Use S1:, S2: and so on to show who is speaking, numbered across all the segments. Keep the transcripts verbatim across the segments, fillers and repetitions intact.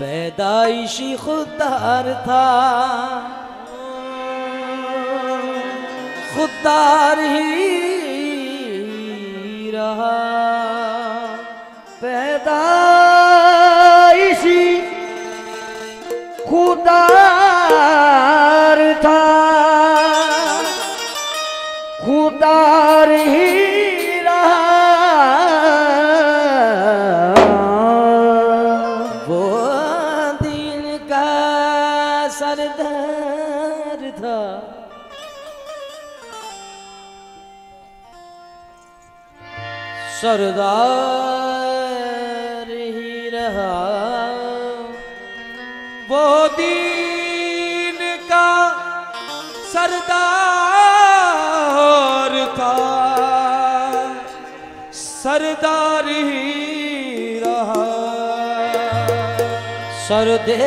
S1: पैदाइशी खुददार था, खुददार ही रहा। पैदाइशी खुददार था, खुददार ही सरदार था। सरदार ही रहा, वो दीन का सरदार था, सरदार ही रहा। सरदे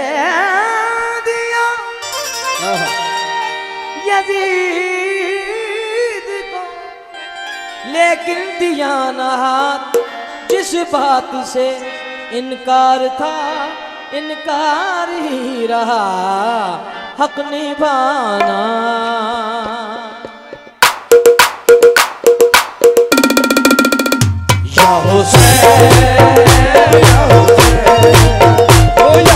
S1: यजीद को, लेकिन दिया ना हाथ जिस बात से इनकार था, इनकार ही रहा। हक निभाना या हुसैन, या हुसैन, ओ या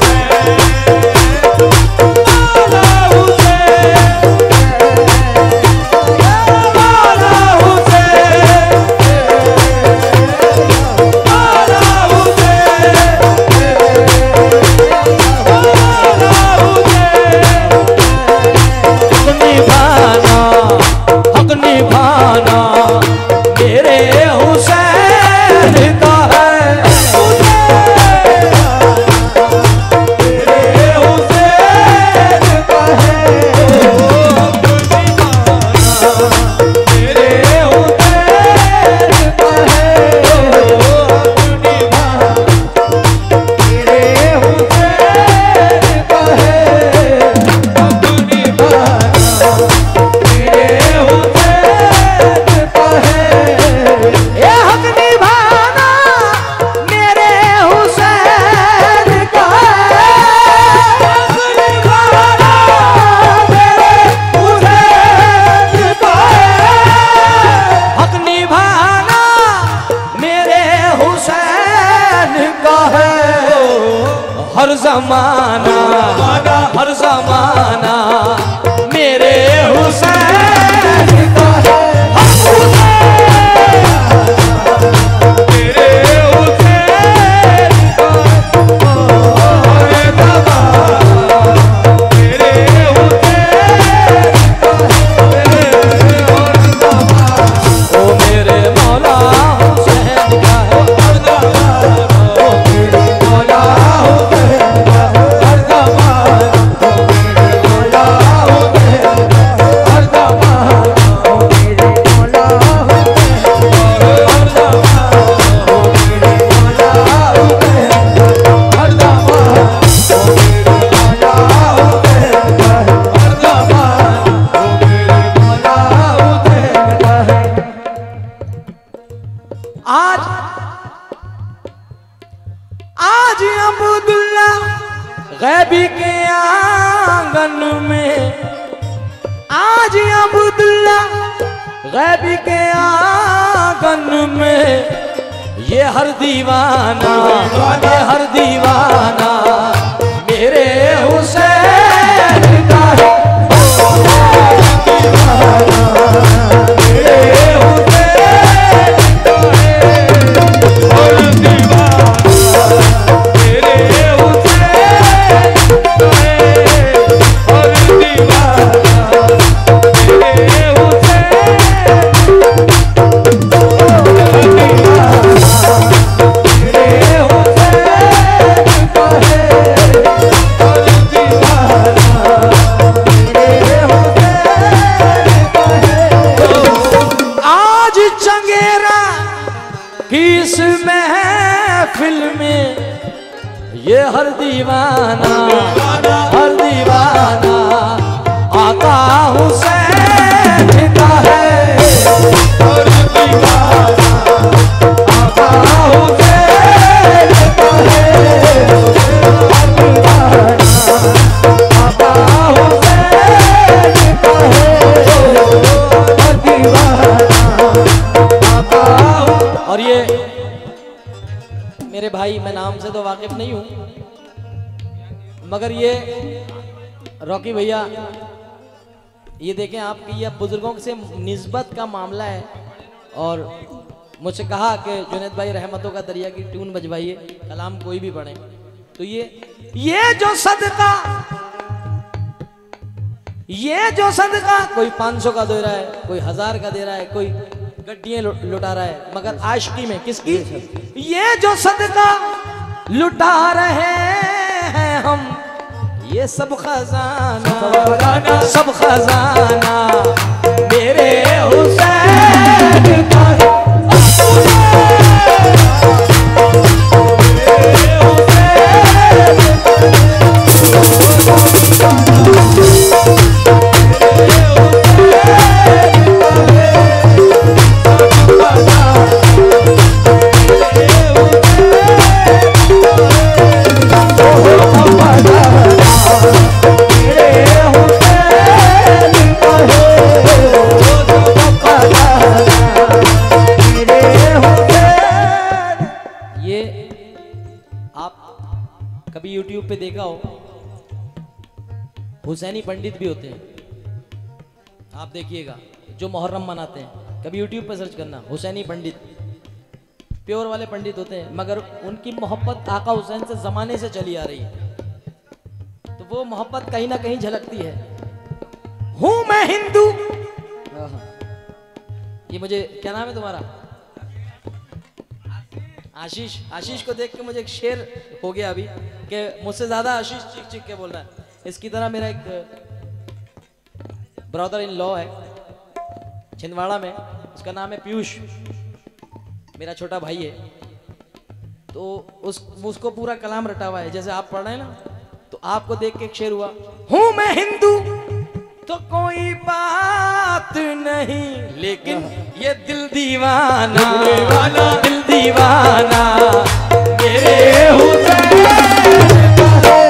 S1: हर ज़माना, हर ज़माना मेरे हुसैन का है। मेरे हुसैन का है, मेरे हुसैन का है। ओ मेरे मौला हुसैन का है, ओ मेरे मौला आज आज अब्दुल्ला गैबी के आंगन में, आज अब्दुल्ला गैबी के आंगन में, ये हर दीवाना, ये हर दीवाना मेरे हुसैन का है। ये हर दीवाना, हर दीवाना आका हुसैन का है। हर दीवाना आका हुसैन का है। मैं नाम से तो वाकिफ नहीं हूं, मगर ये रॉकी भैया, ये देखें आपकी ये बुजुर्गों से निस्बत का मामला है। और मुझसे कहा कि जुनैद भाई रहमतों का दरिया की ट्यून बजवाइए, कलाम कोई भी पढ़े। तो ये ये जो सदका, ये जो सदका, कोई पाँच सौ का दे रहा है, कोई हजार का दे रहा है, कोई गड्डियां लुटा रहा है, मगर आशिकी में किसकी? ये जो सदका लुटा रहे हैं हम, ये सब खजाना, सब खजाना मेरे हुसैन का है। कभी यूट्यूब पे देखा हो, हुसैनी पंडित भी होते हैं, आप देखिएगा, जो मुहर्रम मनाते हैं, कभी यूट्यूब पे सर्च करना, हुसैनी पंडित, प्योर वाले पंडित होते हैं, मगर उनकी मोहब्बत आका हुसैन से जमाने से चली आ रही है, तो वो मोहब्बत कहीं ना कहीं झलकती है। हूं मैं हिंदू, ये मुझे, क्या नाम है तुम्हारा? आशीष। आशीष को देख के मुझे एक शेर हो गया अभी कि मुझसे ज्यादा आशीष चीख चीख के बोल रहा है। इसकी तरह मेरा एक ब्रदर इन लॉ है छिंदवाड़ा में, उसका नाम है पीयूष, मेरा छोटा भाई है। तो उस उसको पूरा कलाम रटा हुआ है, जैसे आप पढ़ रहे हैं ना, तो आपको देख के एक शेर हुआ, हूं मैं हिंदू तो कोई बात नहीं, लेकिन ये दिल दीवाना, दिल दीवाना मेरे हुसैन का है,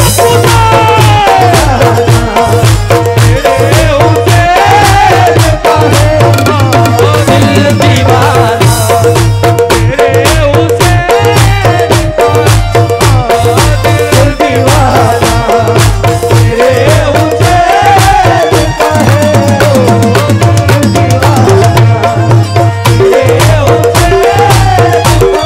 S1: मेरे हुसैन का है, दिल दीवाना मेरे हुसैन का, दिल दीवाना मेरे हुसैन का है, दिल दीवाना मेरे हुसैन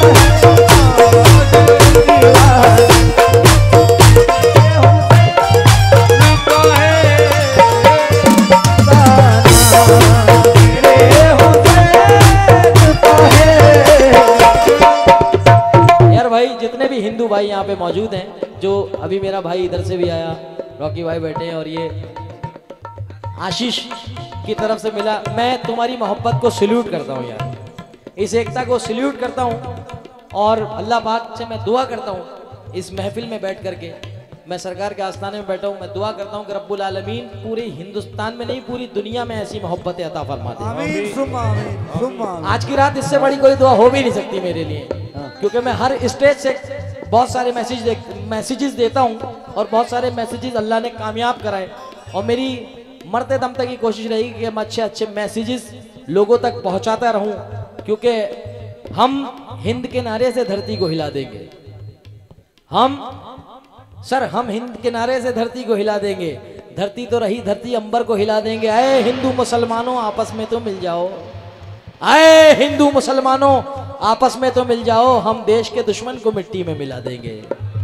S1: हिंदू भाई यहाँ पे मौजूद हैं, जो अभी मेरा भाई इधर से भी आया, रॉकी भाई बैठे हैं, और ये आशीष की तरफ से मिला। मैं तुम्हारी मोहब्बत को सल्यूट करता हूँ यार, इस एकता को सल्यूट करता हूँ, और अल्लाह पाक से मैं दुआ करता हूँ, इस महफिल में बैठ करके, मैं सरकार के आस्थाने में बैठा हूँ, मैं दुआ करता हूँ कि रब्बुल आलमीन पूरे हिंदुस्तान में नहीं पूरी दुनिया में ऐसी मोहब्बत अता फरमा दे।
S2: आमीन सुम्मा आमीन सुम्मा आमीन।
S1: आज की रात इससे बड़ी कोई दुआ हो भी नहीं सकती मेरे लिए, क्योंकि मैं हर स्टेज से बहुत सारे मैसेज दे मैसेजेस देता हूँ, और बहुत सारे मैसेजेस अल्लाह ने कामयाब कराए, और मेरी मरते दम तक की कोशिश रहेगी कि मैं अच्छे अच्छे मैसेजेस लोगों तक पहुँचाता रहूँ, क्योंकि हम हिंद के नारे से धरती को हिला देंगे। हम सर हम हिंद के नारे से धरती को हिला देंगे, धरती तो रही धरती अंबर को हिला देंगे। आए हिंदू मुसलमानों आपस में तो मिल जाओ, आए हिंदू मुसलमानों आपस में तो मिल जाओ, हम देश के दुश्मन को मिट्टी में मिला देंगे।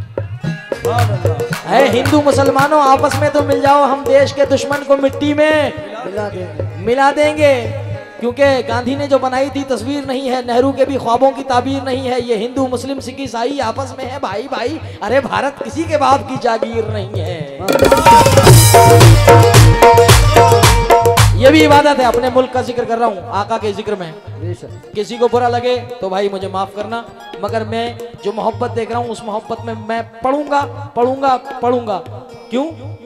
S1: आए हिंदू मुसलमानों आपस में तो मिल जाओ, हम देश के दुश्मन को मिट्टी में
S2: मिला देंगे
S1: मिला देंगे। क्योंकि गांधी ने जो बनाई थी तस्वीर नहीं है, नेहरू के भी ख्वाबों की ताबीर नहीं है, ये हिंदू मुस्लिम सिख ईसाई आपस में है भाई भाई। अरे भारत किसी के बाप की जागीर नहीं है, ये भी इबादत है। अपने मुल्क का जिक्र कर रहा हूँ आका के जिक्र में, किसी को बुरा लगे तो भाई मुझे माफ करना, मगर मैं जो मोहब्बत देख रहा हूँ उस मोहब्बत में मैं पढ़ूंगा पढ़ूंगा पढ़ूंगा। क्यों?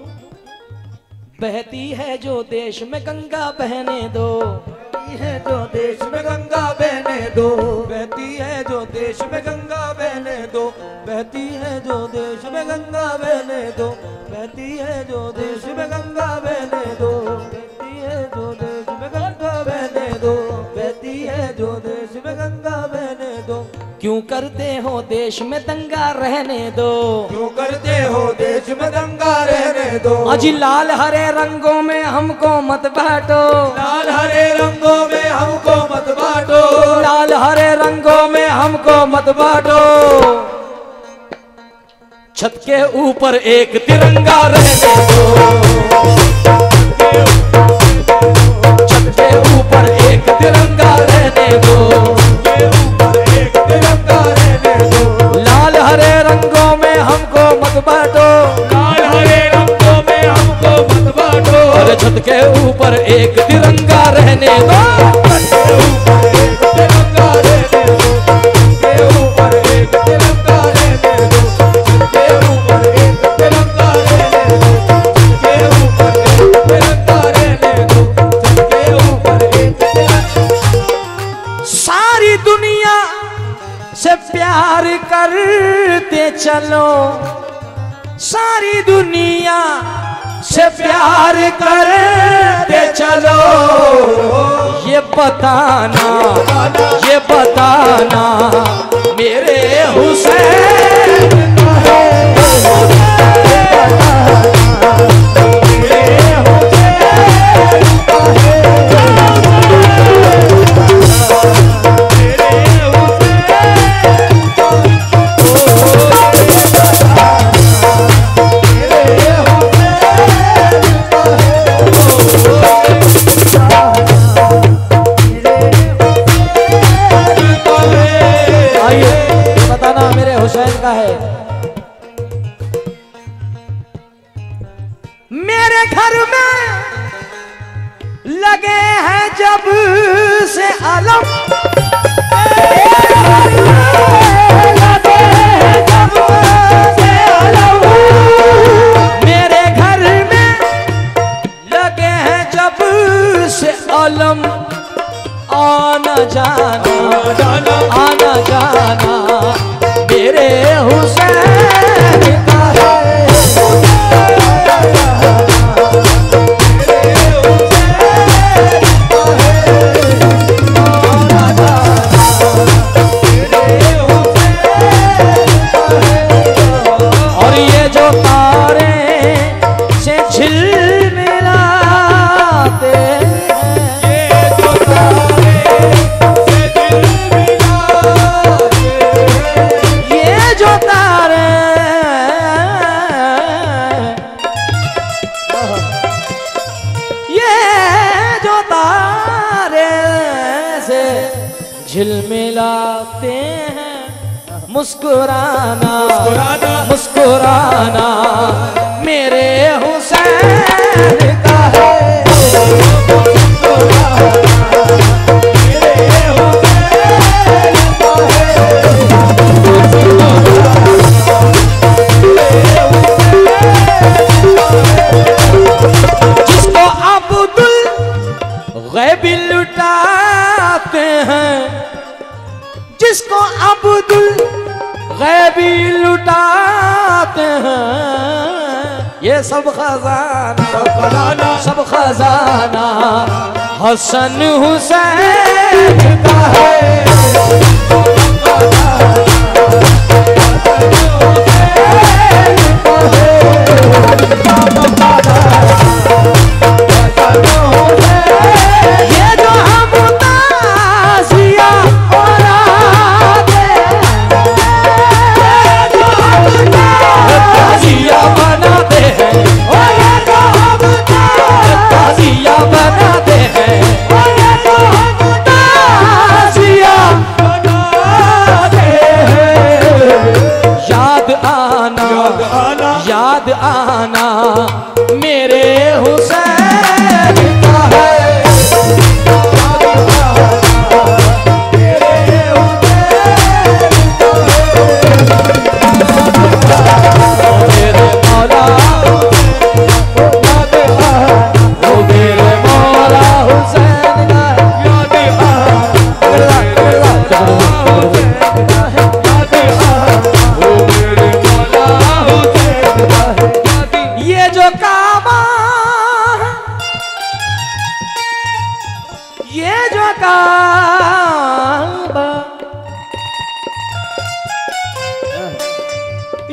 S1: बहती है जो देश में गंगा बहने दो,
S2: है जो देश में गंगा बहने दो, बहती है जो देश में गंगा बहने दो, बहती है जो देश में गंगा बहने दो, बहती है जो देश में गंगा बहने दो, बहती है जो देश में गंगा बहने दो, बहती है जो देश में गंगा बहने दो।
S1: क्यों करते हो देश में दंगा रहने दो,
S2: क्यों करते हो देश में दंगा रहने दो।
S1: अजी लाल हरे रंगों में हमको मत बांटो,
S2: लाल हरे रंगों में हमको मत बांटो,
S1: लाल हरे रंगों में हमको मत बांटो। छत के ऊपर एक तिरंगा रहने दो, छत के ऊपर एक तिरंगा रहने दो,
S2: एक तिरंगा रहने दो।
S1: लाल हरे रंगों में हमको मत बांटो,
S2: लाल हरे रंगों में हमको मत बांटो।
S1: अरे छत के ऊपर एक तिरंगा रहने दो,
S2: एक तिरंगा रहने दो, के ऊपर एक तिरंगा रहने दो, के ऊपर एक तिरंगा रहने दो, के ऊपर एक तिरंगा रहने दो, के ऊपर एक तिरंगा।
S1: सारी दुनिया से प्यार करते चलो, सारी दुनिया से प्यार करते चलो। ये बताना, ये बताना मेरे हुसैन का है, मेरे हुसैन का है। बताना मेरे हुसैन का है। मेरे घर में लगे हैं जब से अलम, मेरे घर में लगे हैं जब से अलम। आना जाना, आना जाना मेरे हुसैन का है, मेरे हुसैन का है। आना जाना मेरे हुसैन का है। और ये जो तारे से झिलमिलाते झिलमिलाते हैं, मुस्कुराना, मुस्कुराना मेरे हुसैन का है, मेरे हुसैन का है। जिसको अब्दुल गैबी लुटाते हैं, जिसको अब्दुल गैबी लुटाते हैं। ये सब खजाना, सब खजाना हसन हुसैन का है, ये जो हम ताज़िया बनाते हैं, ताज़िया बनाते हैं, ताज़िया बनाते हैं। याद आना, याद आना मेरे हुसैन का है, ये जो का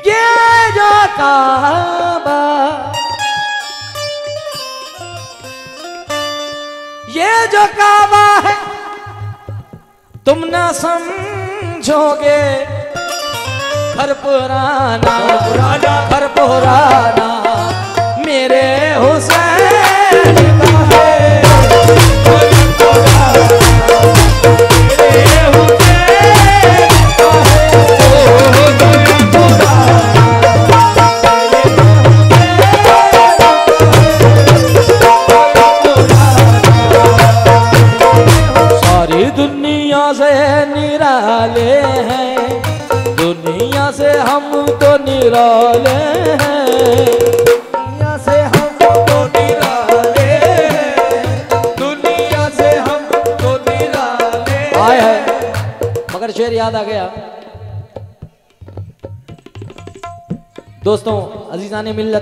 S1: ये जो काबा, ये जो काबा है तुम ना समझोगे, घर पुराना पुराना घर पुराना मेरे हुसैन का है। मेरे हुसैन का है। सारी दुनिया से निराले हैं, दुनिया से हम तो निराले हैं, दुनिया से हम तो निराले, दुनिया से हम तो निराले। आए है मगर शेर याद आ गया। दोस्तों अजीजाने मिल्लत,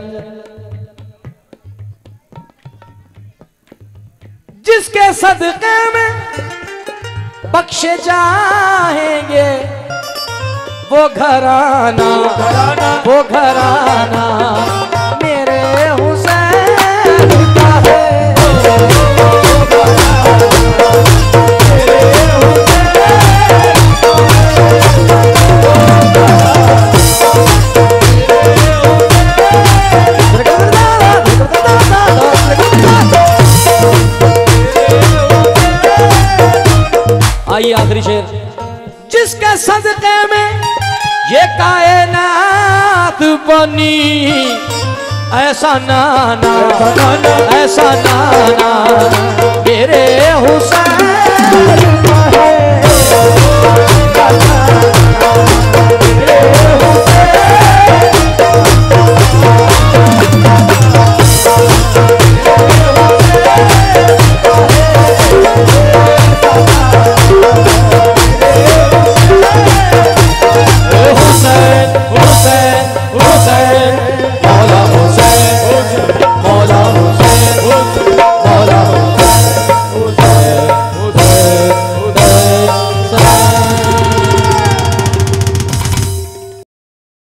S1: जिसके सदक़े में बख्शे जाएंगे वो घराना वो घराना मेरे हुसैन का है। आइए आखिरी शेर। जिसके सदक़े में ये कायनात बनी, ऐसा नाना ऐसा नाना मेरे हुसैन का है।